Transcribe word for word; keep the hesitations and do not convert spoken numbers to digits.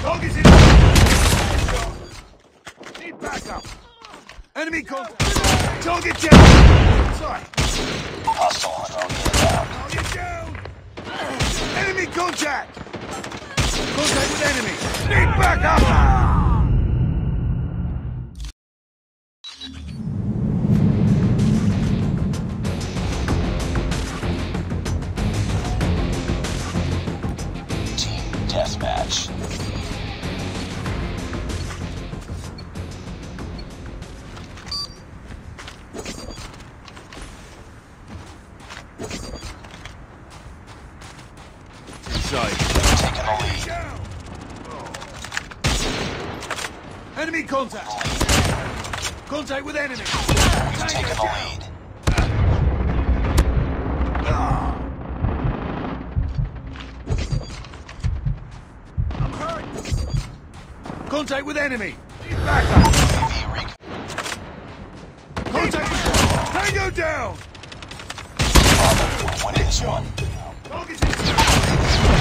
Target's in. Need backup. Enemy contact. Target down. Sorry. Hostile drone inbound. Target down. Enemy contact. Contact with enemy. Need backup. Team deathmatch. Inside. Taking the lead. Down. Enemy contact. Contact with enemy. We've taken the lead. I'm hurt. Contact with enemy. Need backup. U A V rec. Contact with Tango down. Bravo, we're winning this one. Target's in.